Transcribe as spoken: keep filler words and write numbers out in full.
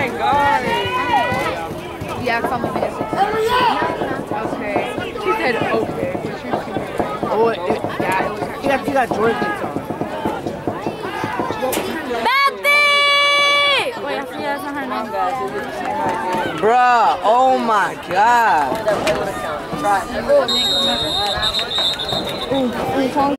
my god. Yeah, call me minutes. Okay. She said okay. Oh, it, it, yeah, it was, you got, you got Jordan on. Wait, I forget that's not her name. Bruh, oh my god. Ooh, ooh,